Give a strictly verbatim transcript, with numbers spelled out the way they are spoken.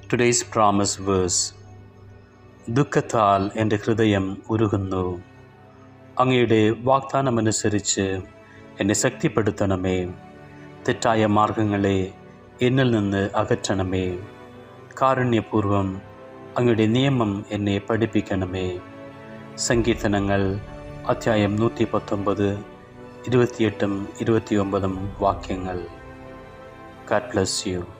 Today's promise verse. ദുഃഖത്താൽ എൻ്റെ ഹൃദയം ഉരുകുന്നു. അങ്ങയുടെ വാഗ്ദാനമനുസരിച്ച് എന്നെ ശക്തിപ്പെടുത്തണമേ. തെറ്റായ മാർഗങ്ങളെ എന്നിൽ നിന്ന് അകറ്റണമേ. കാരുണ്യപൂർവം അങ്ങയുടെ നിയമം എന്നെ പഠിപ്പിക്കണമേ. സങ്കീർത്തനങ്ങൾ അധ്യായം നൂറ്റി പത്തൊമ്പത് ഇരുപത്തിയെട്ടും ഇരുപത്തിയൊമ്പതും വാക്യങ്ങൾ. God bless you.